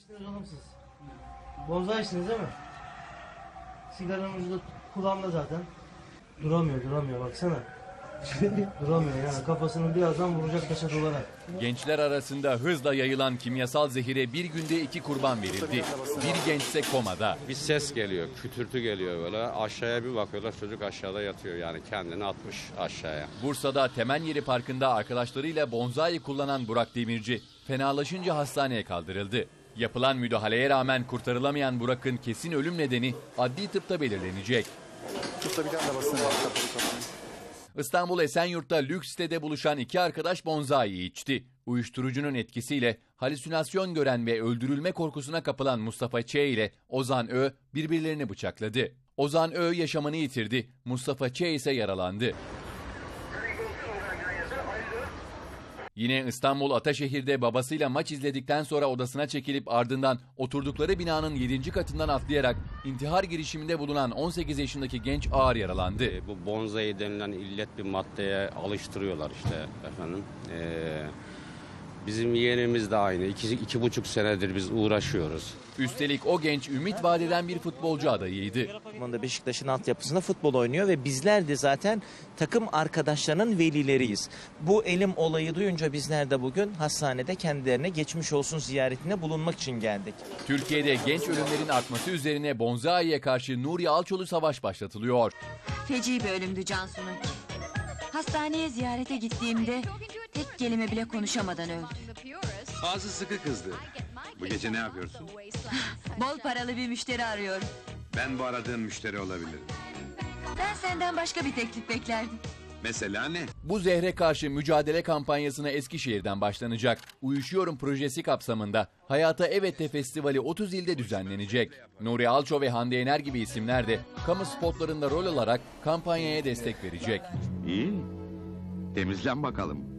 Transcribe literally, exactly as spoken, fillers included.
İçtiniz oğlum siz. Bonzai içtiniz değil mi? Sigaranın ucu da kulağımda zaten. Duramıyor duramıyor baksana. Duramıyor yani, kafasını birazdan vuracak taşa duvara. Gençler arasında hızla yayılan kimyasal zehire bir günde iki kurban verildi. Bir gençse komada. Bir ses geliyor, kütürtü geliyor böyle. Aşağıya bir bakıyorlar, çocuk aşağıda yatıyor, yani kendini atmış aşağıya. Bursa'da Temenyeri Parkı'nda arkadaşlarıyla bonzai kullanan Burak Demirci fenalaşınca hastaneye kaldırıldı. Yapılan müdahaleye rağmen kurtarılamayan Burak'ın kesin ölüm nedeni adli tıpta belirlenecek. İstanbul Esenyurt'ta lüks sitede buluşan iki arkadaş bonzai içti. Uyuşturucunun etkisiyle halüsinasyon gören ve öldürülme korkusuna kapılan Mustafa Ç. ile Ozan Ö birbirlerini bıçakladı. Ozan Ö yaşamını yitirdi, Mustafa Ç. ise yaralandı. Yine İstanbul Ataşehir'de babasıyla maç izledikten sonra odasına çekilip ardından oturdukları binanın yedinci katından atlayarak intihar girişiminde bulunan on sekiz yaşındaki genç ağır yaralandı. E, bu bonzai denilen illet bir maddeye alıştırıyorlar işte efendim. E, bizim yeğenimiz de aynı. İki, iki buçuk senedir biz uğraşıyoruz. Üstelik o genç ümit vadeden bir futbolcu adayıydı. Beşiktaş'ın altyapısında futbol oynuyor ve bizler de zaten takım arkadaşlarının velileriyiz. Bu elim olayı duyunca bizler de bugün hastanede kendilerine geçmiş olsun ziyaretine bulunmak için geldik. Türkiye'de genç ölümlerin artması üzerine bonzaiye karşı Nuri Alçolu savaş başlatılıyor. Feci bir ölümdü Cansu'nunki. Hastaneye ziyarete gittiğimde tek kelime bile konuşamadan öldü. Ağzı sıkı kızdı. Bu gece ne yapıyorsun? Bol paralı bir müşteri arıyorum. Ben bu aradığın müşteri olabilirim. Ben senden başka bir teklif beklerdim. Mesela ne? Bu zehre karşı mücadele kampanyasına Eskişehir'den başlanacak. Uyuşuyorum projesi kapsamında Hayata Evet Festivali otuz ilde düzenlenecek. Nuri Alço ve Hande Yener gibi isimler de kamu spotlarında rol alarak kampanyaya destek verecek. İyi. Temizlen bakalım.